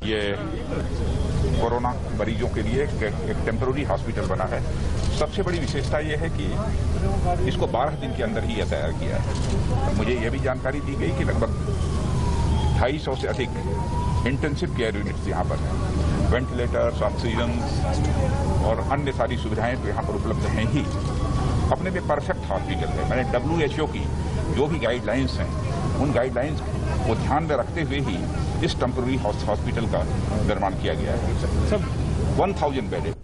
ये कोरोना मरीजों के लिए एक टेम्पररी हॉस्पिटल बना है। सबसे बड़ी विशेषता यह है कि इसको 12 दिन के अंदर ही यह तैयार किया है। मुझे यह भी जानकारी दी गई कि लगभग 250 से अधिक इंटेंसिव केयर यूनिट्स यहाँ पर हैं। वेंटिलेटर्स, ऑक्सीजन और अन्य सारी सुविधाएं तो यहाँ पर उपलब्ध हैं ही। अपने में परफेक्ट हॉस्पिटल है। मैंने WHO की जो भी गाइडलाइंस हैं उन गाइडलाइंस को ध्यान में रखते हुए ही इस टेम्पररी हॉस्पिटल का निर्माण किया गया है। सब 1000 बेड है।